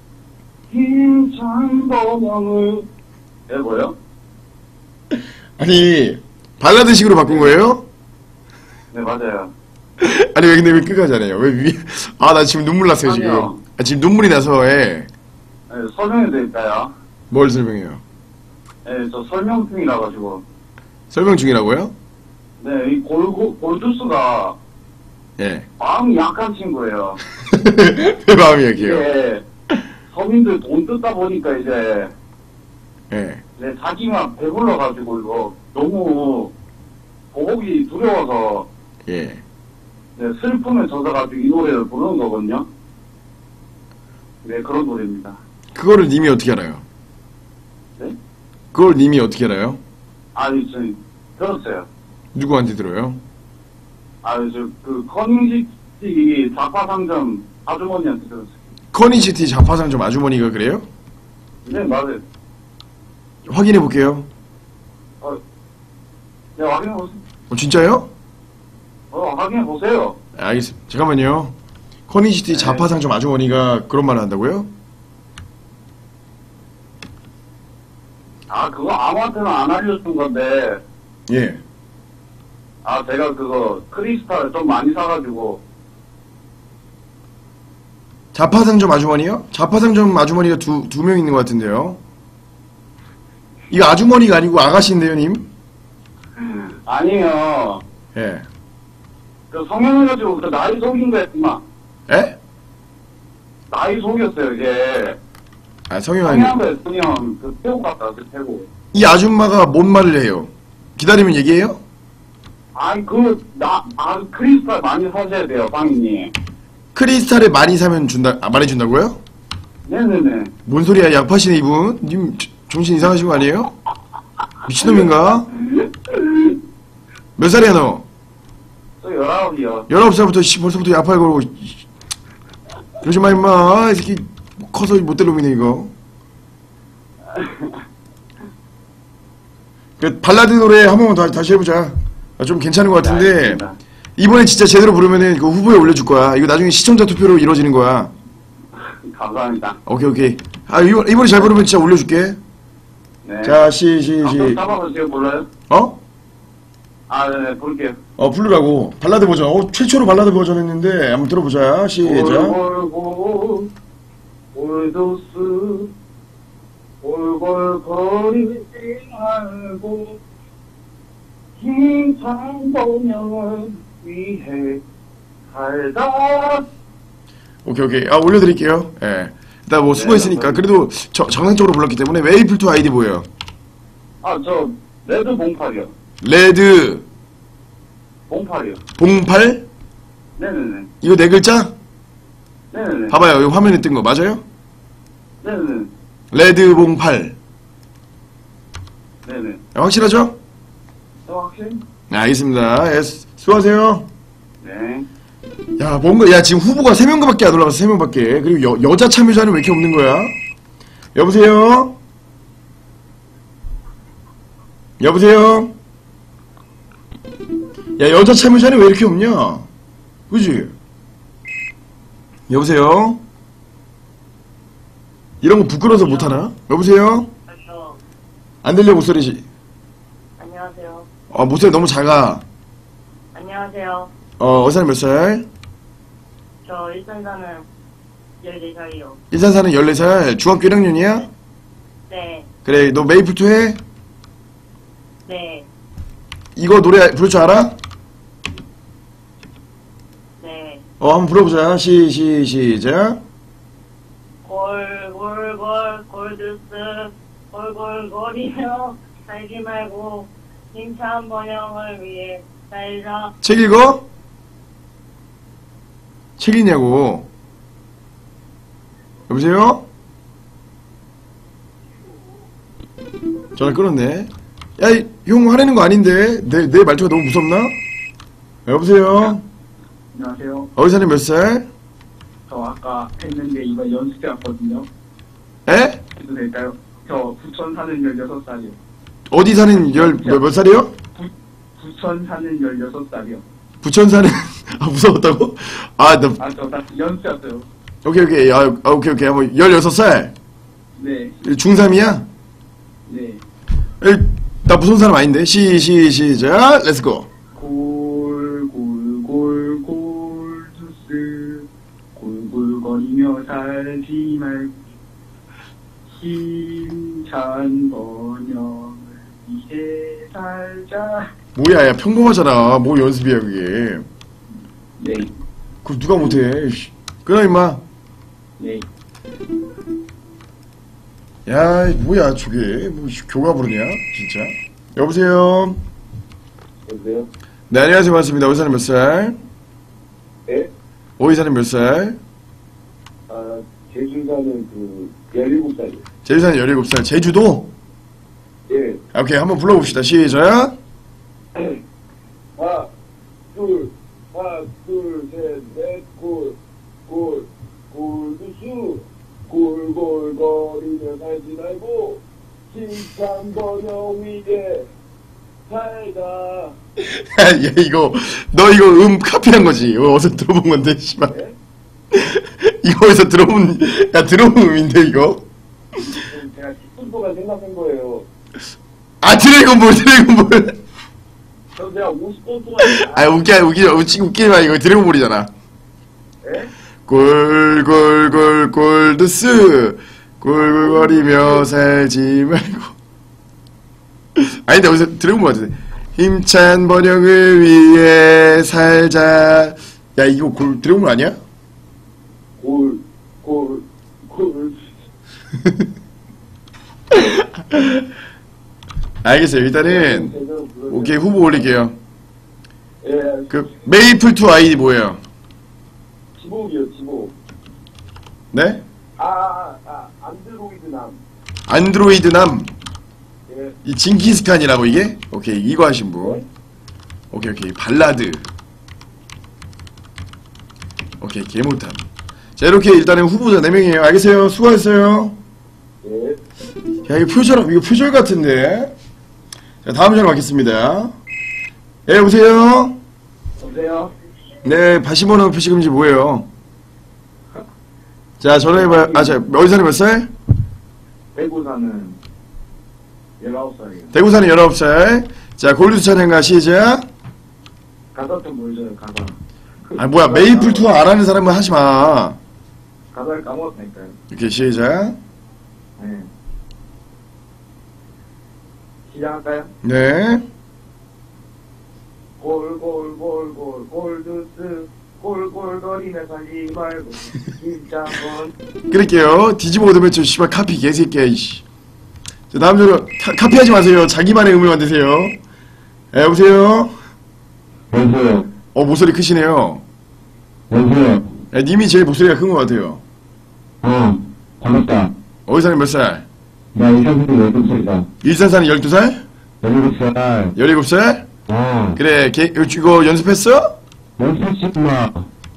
힘찬 번영을, 예, 뭐요? 아니, 발라드식으로 바꾼 거예요? 네, 맞아요. 아니, 왜 근데 왜 끝까지 안 해요? 왜 위, 아, 나 지금 눈물 났어요, 지금. 아니요. 아, 지금 눈물이 나서, 예. 네, 설명해 드릴까요? 뭘 설명해요? 네, 저 설명 중이라 가지고. 설명 중이라고요? 네, 이 골고, 골두스가 예. 마음이 약한 친구예요. 왜 마음이 약해요? 이게 서민들 돈 뜯다 보니까 이제 예. 네, 자기만 배불러 가지고 이거 너무 보복이 두려워서 예. 네, 슬픔에 젖어가지고 이 노래를 부르는 거거든요. 네, 그런 노래입니다. 그거를 님이 어떻게 알아요? 네? 그걸 님이 어떻게 알아요? 아니, 저 들었어요. 누구한테 들어요? 아니, 저그 커닝식이 자파상점 아주머니한테 들었어요. 커니시티 자파상점 아주머니가 그래요? 네, 맞아요. 확인해 볼게요. 어, 네, 확인해 보세요. 어, 진짜요? 어, 확인해 보세요. 네, 알겠습니다. 잠깐만요. 커니시티 네. 자파상점 아주머니가 그런 말을 한다고요? 아, 그거 아무한테나 안 알려준 건데, 예. 아, 제가 그거 크리스탈 좀 많이 사가지고, 자파상점 아주머니요? 자파상점 아주머니가 두, 두 명 있는 것 같은데요. 이거 아주머니가 아니고 아가씨인데요, 님? 아니에요. 예. 그 성형해가지고 그 나이 속인 거였구만. 에? 나이 속였어요, 이게. 아, 성형 아니 성형한 거였으면 그 태고 갔다, 그 태고. 이 아줌마가 뭔 말을 해요? 기다리면 얘기해요? 아니, 그, 나, 아, 크리스탈 많이 사셔야 돼요, 상인님. 크리스탈을 많이 사면 준다, 아, 많이 준다고요? 네네네. 뭔 소리야, 약파시네, 이분? 님, 저- 정신 이상하신 거 아니에요? 미친놈인가? 몇 살이야, 너? 저 열아홉이요. 열아홉 살부터, 씨, 벌써부터 약파에 걸고, 이- 그러지 마, 임마. 이 새끼, 커서 못될 놈이네, 이거. 그, 발라드 노래 한 번만 다, 다시 해보자. 아, 좀 괜찮은 것 같은데, 알겠습니다. 이번에 진짜 제대로 부르면은 그 후보에 올려줄 거야. 이거 나중에 시청자 투표로 이루어지는 거야. 감사합니다. 오케이, 오케이. 아, 이번, 이번에 잘 부르면 진짜 올려줄게. 네. 자, 시, 시, 감독 시. 잡아서 지금 몰라요? 어? 아, 네네, 볼게요. 어, 부르라고. 발라드 버전. 어, 최초로 발라드 버전 했는데, 한번 들어보자. 시작. 골골골, 골도스, 골골거리지 말고, 힘찬 번영을 위해 살다. 오케이, 오케이. 아, 올려드릴게요. 예. 일단 뭐 수고했으니까. 그래도 저, 정상적으로 불렀기 때문에, 메이플 투 아이디 뭐예요? 아, 저, 레드 봉팔이요. 레드, 봉팔이요. 봉팔? 네네네. 이거 네 글자? 네네네. 봐봐요. 여기 화면에 뜬 거 맞아요? 네네네. 레드 봉팔. 네네. 확실하죠? 저 확실? 네, 알겠습니다. 예, 수- 수고하세요. 네. 야, 뭔가, 야, 지금 후보가 세 명밖에 안 올라가서 세 명밖에. 그리고 여, 여자 참여자는 왜 이렇게 없는 거야? 여보세요? 여보세요? 야, 여자 참여자는 왜 이렇게 없냐? 그지? 여보세요? 이런 거 부끄러워서 못하나? 여보세요? 안녕. 안 들려, 목소리. 안녕하세요. 어, 목소리 너무 작아. 안녕하세요. 어, 어사는 몇 살? 저 일산 사는 열네 살이요. 일산 사는 열네 살. 중학교 일 학년이야? 네. 그래, 너 메이플 투 해? 네. 이거 노래 부를 줄 알아? 네. 어, 한번 불러보자. 시, 시, 시작. 골골골 골드스 골골거리며 살지 말고 힘찬 번영을 위해 살자. 책 읽어? 책 읽냐고. 여보세요? 전화 끊었네. 야, 이, 형 화내는 거 아닌데? 내, 내 말투가 너무 무섭나? 여보세요? 안녕하세요. 어디 사는 몇 살? 저 아까 했는데 이거 연습해 왔거든요. 에? 해도 될까요? 저 부천 사는 열여섯 살이요. 어디 사는 열, 몇, 몇 살이요? 부천 사는 열여섯 살이요. 부천 사는, 아, 무서웠다고? 아, 나, 아, 저 다시 연습해 왔어요. 오케이, 오케이. 아, 아, 오케이, 오케이. 한번 열여섯 살? 네, 중삼이야? 네. 나 무서운 사람 아닌데? 시, 시, 시작. 렛츠고. 골, 골, 골, 골두스. 골골거리며 살지 말고. 힘찬 번영을 위해 살자. 뭐야, 야, 평범하잖아. 뭐 연습이야, 그게. 네, 그럼 누가 못해. 씨. 끊어, 임마. 네. 야, 뭐야, 저게. 뭐, 씨, 교가 부르냐? 진짜. 여보세요? 여보세요? 네, 안녕하세요. 반갑습니다. 어디 사는 몇 살? 네? 어디 사는 몇 살? 아, 제주 사는 그, 열일곱 살이요. 제주 사는 열일곱 살. 제주도? 예. 아, 오케이, 한번 불러봅시다. 시작. 하나, 둘, 하나, 둘, 셋, 넷, 골, 골, 골두수, 골골거리며 살지 말고, 힘찬 번영 위에 살자. 야, 얘 이거, 너 이거 음 카피한 거지? 이거 어디서 들어본 건데, 씨발. 네? 이거 어디서 들어본, 야, 들어본 음인데, 이거? 제가 십 분 동안 생각한 거예요. 아, 드래곤볼, 드래곤볼. 저 제가 오십 분 동안. 아, 웃기, 웃기, 웃기, 웃기지 마. 이거 드래곤볼이잖아. 예? 골골골 골드스 골골거리며 살지 말고. 아닌데 어디서 들어본 것 같은데. 힘찬 번영을 위해 살자. 야, 이거 골 드래곤볼 아니야? 골, 골, 골. 알겠어요. 일단은 오케이, 후보 올릴게요. 예, 그 메이플 투 아이디 뭐예요? 지복이요, 지복. 네? 아, 아, 아, 안드로이드 남. 안드로이드남. 예. 이 징기스칸이라고 이게? 오케이, 이거 하신 분. 오케이, 오케이. 발라드. 오케이, 개못함. 자, 이렇게 일단은 후보자 네 명이에요. 알겠어요? 수고하셨어요. 예. 야, 이거 표절, 이거 표절 같은데? 자, 다음 전화 받겠습니다. 예, 여보세요? 여보세요? 네, 바시번호 표시금지 뭐예요? 자, 전화해봐요. 아, 자, 어디 사는 몇 살? 대구 사는 열아홉 살이에요. 대구 사는 열아홉 살. 자, 골드 찬양가 시작. 가사 좀 보여줘요, 가사. 아, 뭐야, 메이플 투어 안 하는 사람은 하지 마. 가사를 까먹었다니까요. 이렇게 시작. 네. 시작할까요? 네. 골골골골 골드스 골골거리며 살지 말고 진짜 건 그럴게요. 뒤집어 얻으면 저 씨발 카피 개새끼야, 이씨. 자, 다음 주로 카, 카피하지 마세요. 자기만의 음을 만드세요. 에, 여보세요? 여보세요. 어, 목소리 크시네요. 여보세요. 에, 님이 제일 목소리가 큰 것 같아요. 어, 반갑다. 어디 사는 몇 살? 나 이상민이 열두 살이다. 일산 사는 열두 살? 열일곱 살. 열일곱 살? 어, 그래, 개, 이거 연습했어? 연습했지, 마.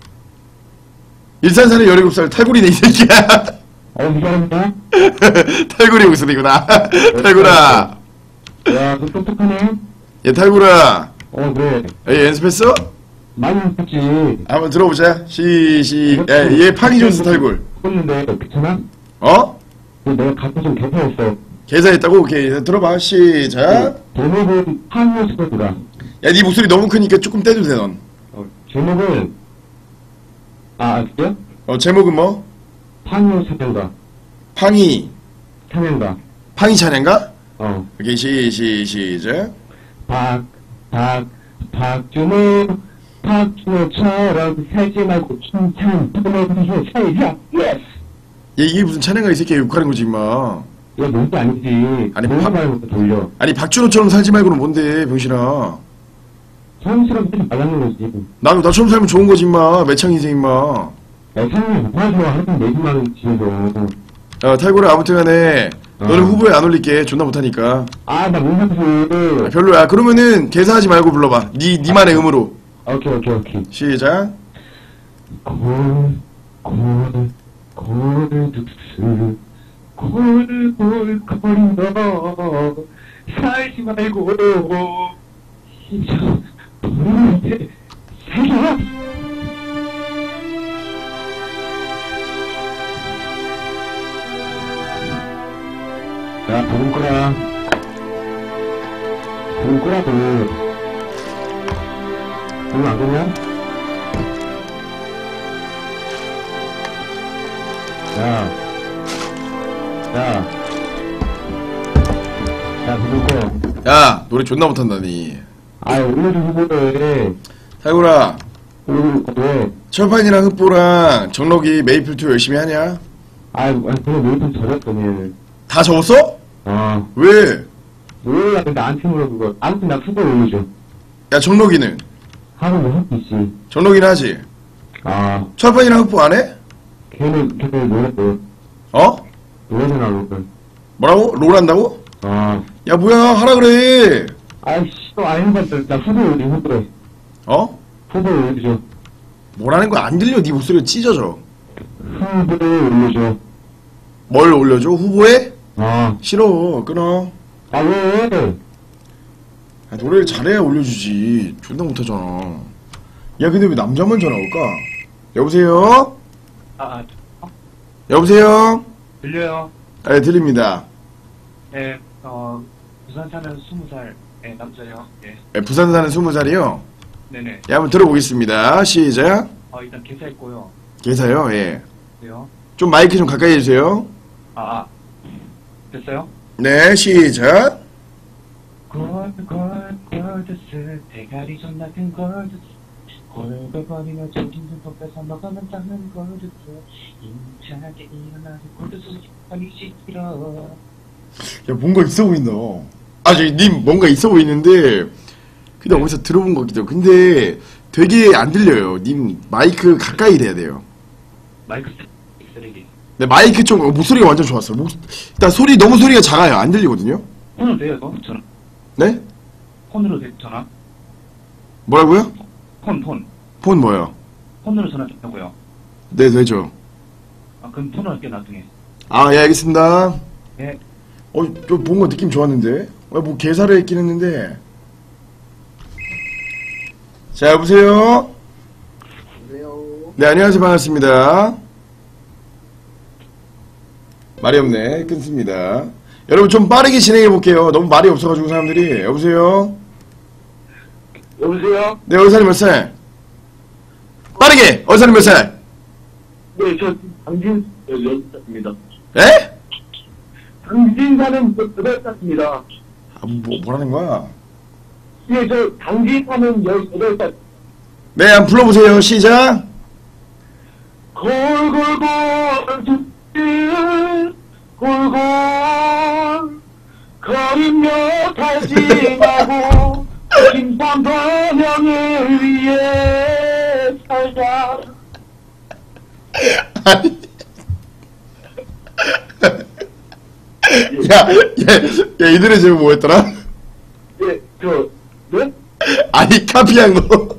일산 사는 열일곱 살 탈구리네, 이 새끼야. 어, 이 사람이야? 탈구리 목소리구나. 탈구라. 야, 너 똑똑하네? 얘 탈구라. 어, 그래. 얘 연습했어? 많이 연습했지. 한번 들어보자. 시, 시, 에, 얘 파기 존스 탈굴. 했는데, 괜찮아? 어? 내가 갖고 좀 개파했어. 계산했다고? 오케이. 들어봐. 시작. 제목은 한요스포드다. 야, 네 목소리 너무 크니까 조금 떼도 돼, 넌. 어, 제목은, 아, 알겠어요? 어, 제목은 뭐? 판요 사냥가. 팡이. 사냥가. 팡이 찬양가? 어. 오케이. 시, 시, 시작. 박, 박, 박준호, 박준호처럼 살지 말고 칭찬 보내주세요. 살자. 예스! 얘, 이게 무슨 찬양가 이 새끼야 욕하는 거지, 임마. 이거 뭔지 아니지. 아니, 돌려 박- 말고 돌려. 아니, 박준호처럼 살지 말고는 뭔데, 병신아. 사람처럼 하지 말라는 거지. 나도 나처럼 살면 좋은 거지, 임마. 매창 인생, 임마. 야, 사람이 못하서 하여튼 내기만 원 집에서. 야, 탈구라, 아무튼 간에, 너는 어. 후보에 안 올릴게. 존나 못하니까. 아, 나 못하서. 아, 별로야. 그러면은, 개사하지 말고 불러봐. 니, 니만의 음으로. 오케이, 오케이, 오케이. 시작. 골, 골, 골드스, 골골거린다. 살지 말고, 진짜, 보는데, 살자. 야, 보는 거라. 보는 거라도. 보면 안 되냐? 야. 야. 야, 보는 거. 야, 노래 존나 못한다니. 아, 올려줘, 후보를. 탈구라, 올려줄 거 왜? 철판이랑 흑보랑 정록이 메이플 투 열심히 하냐? 아, 아니, 그냥 메이플 젖었더니. 다 적었어? 아, 왜? 몰라, 나한테 물어, 그거. 아무튼 나 후보 올려줘. 야, 정록이는? 하고 뭐 할수 있지. 정록이는 하지? 아, 철판이랑 흑보 안 해? 걔는, 걔는 노래도. 어? 노래잖아, 롤. 뭐라고? 롤 한다고? 아. 야, 뭐야, 하라 그래. 아이씨, 또 아닌데, 나 후보 올려, 후보. 어? 후보 올려줘. 뭐라는 거야? 안 들려. 네 목소리가 찢어져. 후보 올려줘. 뭘 올려줘? 후보에? 아. 싫어. 끊어. 아, 왜? 야, 노래를 잘해야 올려주지. 존나 못하잖아. 야, 근데 왜 남자만 전화 올까? 여보세요? 아, 여보세요? 들려요? 네, 들립니다. 네, 어, 부산 사는 스무 살 네, 남자요. 예, 네, 부산 사는 스무 살이요? 네네. 예, 한번 들어보겠습니다. 시작. 어, 일단 개사했고요. 계사요, 예. 그래요? 좀 마이크 좀 가까이 해주세요. 아, 아, 됐어요? 네, 시작. 골, 골, 골드스, 대가리 존나 큰 골드스. 골골거리며 정신좀 뺏어 먹으면 닦는 골드스. 임차게 일어나서 골드스 하기 싫어. 야, 뭔가 있어 보인다. 아, 저기, 님, 뭔가 있어 보이는데, 근데 어디서 들어본 것 같기도 하고. 근데 되게 안 들려요. 님, 마이크 가까이 돼야 돼요. 마이크 쓰레기. 네, 마이크 좀, 어, 목소리가 완전 좋았어요. 목, 일단 소리, 너무 소리가 작아요. 안 들리거든요? 폰으로 돼요, 이거? 전화. 네? 폰으로 돼, 전화? 뭐라고요? 폰, 폰. 폰 뭐요? 폰으로 전화 된다고요. 네, 되죠. 아, 그럼 폰으로 할게요, 나중에. 아, 예, 알겠습니다. 예. 어, 좀 뭔가 느낌 좋았는데? 어, 뭐, 개사를 했긴 했는데. 자, 여보세요? 그래요. 네, 안녕하세요. 반갑습니다. 말이 없네. 끊습니다. 여러분, 좀 빠르게 진행해볼게요. 너무 말이 없어가지고, 사람들이. 여보세요? 여보세요? 네, 어사님 몇 살? 빠르게! 어사님 몇 살? 네, 저 당진 열여덟 살입니다. 에? 당진 사는 여덟 살입니다. 아, 뭐, 뭐라는 거야? 예, 저 당진 사는 열여덟 살. 네, 한번 불러보세요. 시작! 골골골 두 골골 거리며 달지마고 김산 번영을 위해 살자. 아니. 야, 야, 야, 이 노래 제목 뭐였더라? 예, 저, 네? 아니, 카피한 거.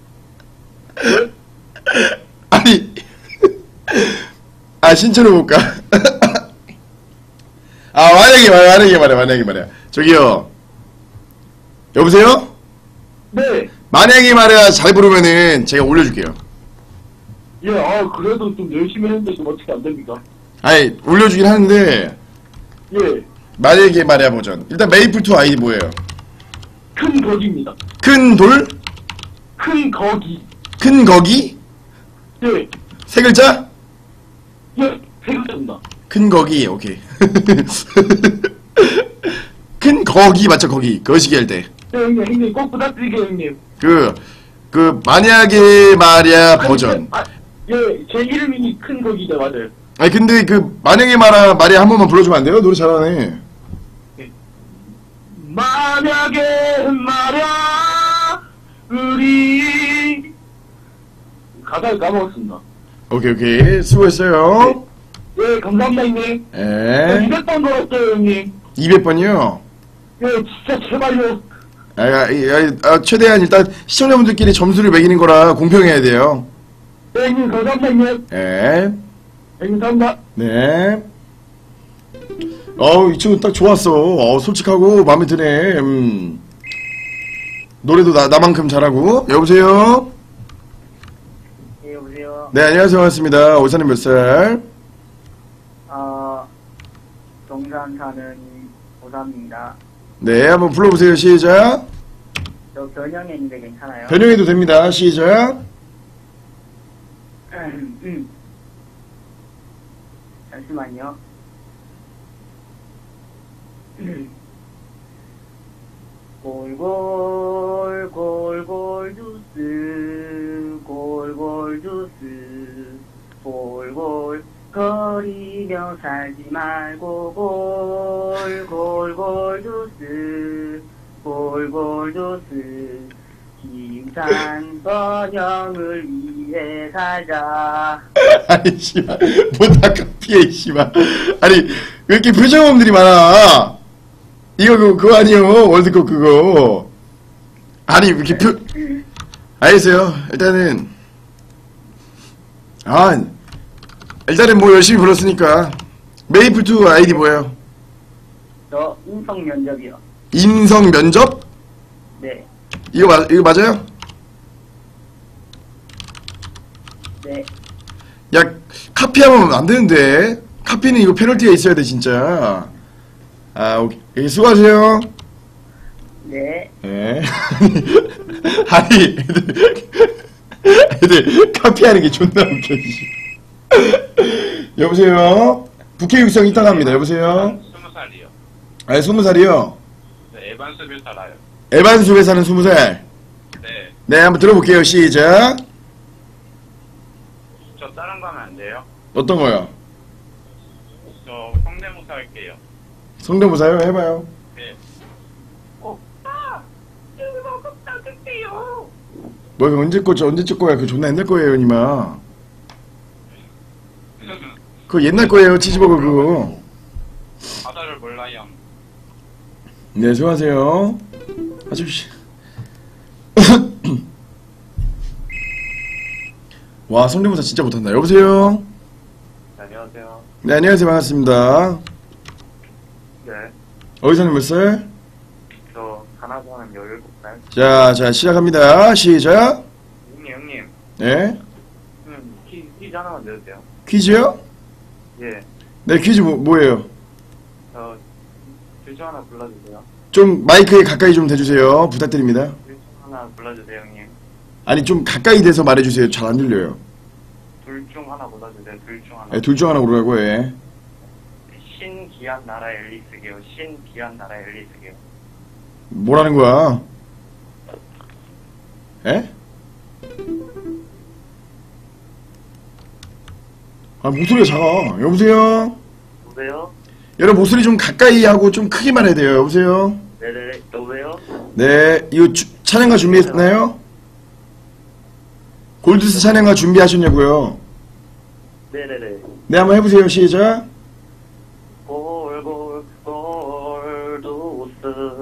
아니. 아, 신청해볼까? 아, 만약에 말해, 만약에 말해, 만약에 말해. 저기요. 여보세요? 네. 만약에 말해 잘 부르면은 제가 올려줄게요. 예, 아, 그래도 좀 열심히 했는데 좀 어떻게 안 됩니까? 아니, 올려주긴 하는데, 예, 만약에 말해 버전. 일단 메이플 투 아이디 뭐예요? 큰 거기입니다. 큰 돌? 큰 거기. 큰 거기? 예, 세 글자? 예, 세 글자입니다. 큰 거기, 오케이. 큰 거기 맞죠, 거기. 거시기 할 때. 네, 형님, 형님, 꼭 부탁드릴게요, 형님. 그, 그, 만약에 말이야 버전. 아, 예, 제 이름이 큰 거기죠, 맞아요. 아니, 근데 그, 만약에 말아, 말이야 한 번만 불러주면 안 돼요? 노래 잘하네. 만약에 말야, 우리. 가사를 까먹었습니다. 오케이, 오케이. 수고했어요. 예, 감사합니다, 형님. 에 이백 번 걸었어요, 형님. 이백 번이요? 예, 진짜 제발요. 아, 아, 아, 아, 최대한 일단 시청자분들끼리 점수를 매기는 거라 공평해야 돼요. 네, 형님, 감사합니다, 형님. 에 형님, 감사합니다. 네. 어우, 이 친구 딱 좋았어. 어, 솔직하고 마음에 드네. 음. 노래도 나, 나만큼 잘하고. 여보세요? 예, 여보세요. 네, 안녕하세요. 반갑습니다. 오사님 몇 살? 어, 동산 사는 오삼입니다. 네, 한번 불러보세요. 시작. 저 변형했는데 괜찮아요? 변형해도 됩니다. 시작. 음. 잠시만요. 골골 골골 주스 골골 주스 골골 거리며 살지 말고 골골골 주스 골골 주스 김산 번영을 위해 살자. 아니, 씨발. 뭐다 카피해, 씨발. 아니, 왜 이렇게 표정음들이 많아? 이거, 그거, 그거 아니에요. 월드컵 그거. 아니, 왜 이렇게 표, 알겠어요. 일단은. 아, 일단은 뭐 열심히 불렀으니까. 메이플 투 아이디 뭐예요? 저 인성 면접이요. 인성 면접? 네, 이거 맞, 이거 맞아요? 네. 야, 카피하면 안 되는데. 카피는 이거 페널티가 있어야 돼, 진짜. 아, 오케이. 수고하세요. 네. 예. 아니, 애들, 애들, 카피하는 게 존나 웃겨, 여보세요? 부캐 육성 이따 갑니다. 여보세요? 스무 살이요. 아니, 스무 살이요? 네, 에반스빌 살아요. 에반스에 사는 스무 살. 네, 네, 한번 들어볼게요. 시작. 저 다른 거 하면 안 돼요? 어떤 거요? 저 성대모사 할게요. 성대모사요? 해봐요. 네. 오빠, 이거 부탁할게요. 뭐, 이거 언제 거죠? 언제 찍 거야? 그거 존나 옛날 거예요, 이마. 그거 옛날 거예요, 치즈버거 그거. 바다를 몰라요. 네, 수고하세요. 아주, 씨. 와, 성대모사 진짜 못한다. 여보세요? 안녕하세요. 네, 안녕하세요. 반갑습니다. 네, 어디서는 몇 살? 저 가나고 한 열일곱 살. 자, 자, 시작합니다. 시작. 형님, 형님. 네. 음, 퀴, 퀴즈 하나만 내주세요. 퀴즈요? 예, 네, 퀴즈 뭐, 뭐예요? 저 퀴즈 하나 불러주세요. 좀 마이크에 가까이 좀 대주세요. 부탁드립니다. 퀴즈 하나 하나 골라주세요, 형님. 아니, 좀 가까이 대서 말해주세요. 잘 안 들려요. 둘 중 하나 골라주세요, 둘 중 하나. 네, 둘 중 하나 고르라고 해. 신기한 나라 앨리스게요, 신기한 나라 앨리스게요. 뭐라는 거야? 에? 아, 목소리가 작아. 여보세요? 여보세요? 여러분, 목소리 좀 가까이 하고 좀 크게 말해야 돼요. 여보세요? 네네, 여보세요? 네, 이거 주, 찬양가 준비했나요? 골드스 찬양가 준비하셨냐고요? 네네네. 네, 한번 해보세요. 시작. 골골 골두스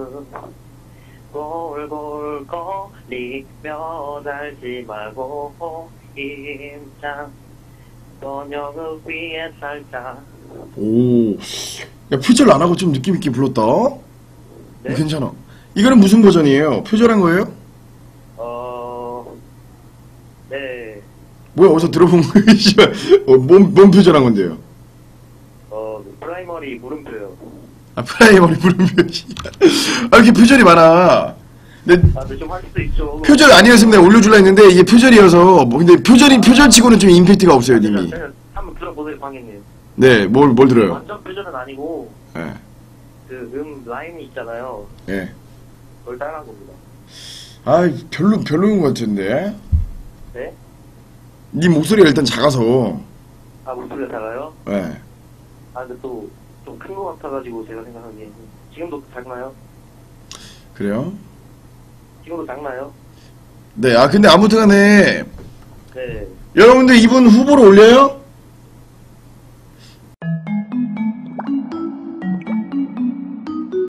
골골거리며 달지 말고 힘찬 번영을 위해 살자. 오, 야, 표절 안 하고 좀 느낌있게 불렀다? 네? 어, 괜찮아. 이거는 무슨 버전이에요? 표절한 거예요? 어... 네. 뭐야, 어디서 들어본 거야? 씨발. 어, 뭔, 뭔 표절한 건데요? 어... 프라이머리 물음표요. 아, 프라이머리 물음표. 씨발. 아, 이렇게 표절이 많아. 근데 아, 근데 좀 할 수도 있죠. 표절 아니었으면 내가 올려줄라 했는데 이게 표절이어서 뭐 근데 표절이 표절치고는 좀 임팩트가 없어요, 님이. 한번 들어보세요, 광희님. 네, 뭘 뭘 들어요? 완전 표절은 아니고 예, 그 음 라인이 있잖아요. 예. 그걸 따라한 겁니다. 아, 별로 별로인 것 같은데. 네? 네 목소리가 일단 작아서. 아, 목소리가 작아요? 예. 아, 근데 또 좀 큰 것 같아가지고 제가 생각하기에 지금도 작나요? 그래요? 지금도 작나요? 네, 아 근데 아무튼간에 네. 여러분들 이분 후보로 올려요?